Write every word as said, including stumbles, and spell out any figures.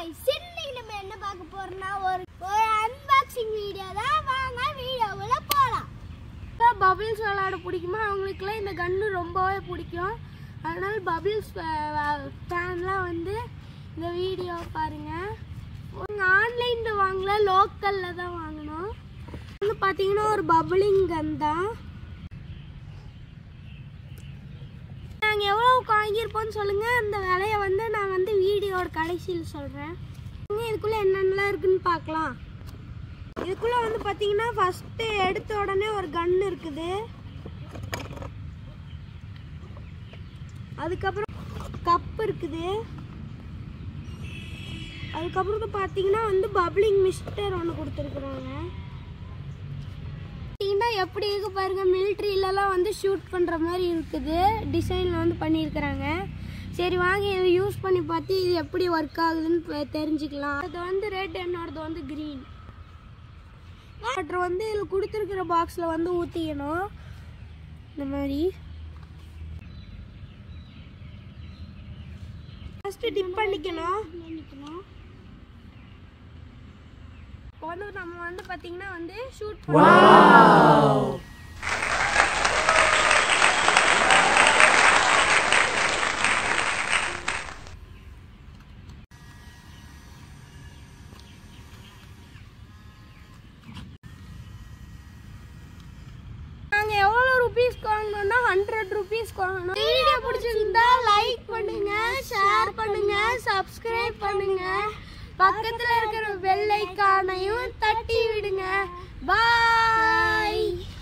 Guys இன்னைக்கு நம்ம என்ன பார்க்க போறோம்னா ஒரு ஒரு அன்பாக்சிங் வீடியோ தான். வாங்க வீடியோக்குள்ள போலாம். இப்போ பபிள்ஸ் விளையாட பிடிக்குமா அவங்களுக்குலாம் இந்த கன்னு ரொம்பவே பிடிக்கும். அதனால பபிள்ஸ் ஃபேன்லாம் வந்து இந்த வீடியோ பாருங்கள். நீங்கள் ஆன்லைனில் வாங்கல, லோக்கலில் தான் வாங்கணும். வந்து பார்த்தீங்கன்னா ஒரு பபிளிங் கன் தான். நாங்கள் எவ்வளோவுக்கு வாங்கியிருப்போம்னு சொல்லுங்கள். அந்த விலையை வந்து நான் வந்து வீடியோட கடைசியில் சொல்கிறேன். இதுக்குள்ளே என்னென்னலாம் இருக்குன்னு பார்க்கலாம். இதுக்குள்ளே வந்து பார்த்தீங்கன்னா ஃபஸ்ட்டு எடுத்த உடனே ஒரு கன் இருக்குது. அதுக்கப்புறம் கப் இருக்குது. அதுக்கப்புறம் பார்த்தீங்கன்னா வந்து பப்ளிங் மிஸ்டர் ஒன்று கொடுத்துருக்குறாங்க. பார்த்தீங்கன்னா எப்படி இருக்கு பாருங்க. மிலிட்ரியிலலாம் வந்து ஷூட் பண்ணுற மாதிரி இருக்குது. டிசைனில் வந்து பண்ணியிருக்கிறாங்க. சரி வாங்க இதை யூஸ் பண்ணி பார்த்து இது எப்படி ஒர்க் ஆகுதுன்னு தெரிஞ்சுக்கலாம். அது வந்து ரெட், என்னோடது வந்து க்ரீன். வாட்டர் வந்து இதில் கொடுத்துருக்கிற பாக்ஸில் வந்து ஊற்றிக்கணும். இந்த மாதிரி ஃபஸ்ட்டு டிப் பண்ணிக்கணும். இப்போ வந்து நம்ம வந்து பார்த்தீங்கன்னா வந்து ஷூட் பண்ணணும். நாங்கள் எவ்வளோ ருபீஸ்க்கு வாங்கணும்னா ஹண்ட்ரட் ருபீஸ்க்கு வாங்கணும். வீடியோ பிடிச்சிருந்தா லைக் பண்ணுங்க, ஷேர் பண்ணுங்க, சப்ஸ்கிரைப் பண்ணுங்க. பக்கத்தில் இருக்கிற பெல் ஐகானையும் தட்டி விடுங்க. பாய்.